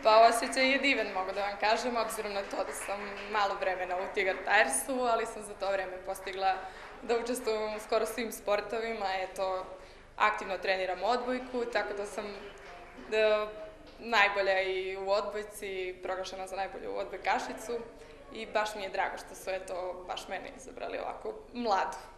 Pa osjećaj je divan, mogu da vam kažem, obzirom na to da sam malo vremena u Tigar Tiresu, ali sam za to vreme postigla da učestvujem u skoro svim sportovima. Eto, aktivno treniram odbojku, tako da sam najbolja i u odbojci, proglašena za najbolju odbojkašicu i baš mi je drago što su, eto, baš mene izabrali ovako mladu.